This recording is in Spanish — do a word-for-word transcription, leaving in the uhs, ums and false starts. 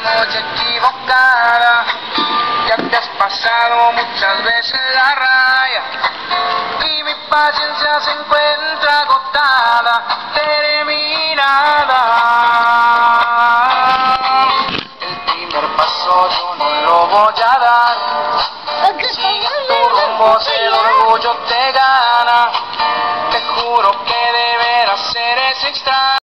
Noche equivocada, ya te has pasado muchas veces la raya y mi paciencia se encuentra agotada, terminada. El primer paso yo no lo voy a dar, sigue tu rumbo si el orgullo te gana, te juro que de veras eres extraño.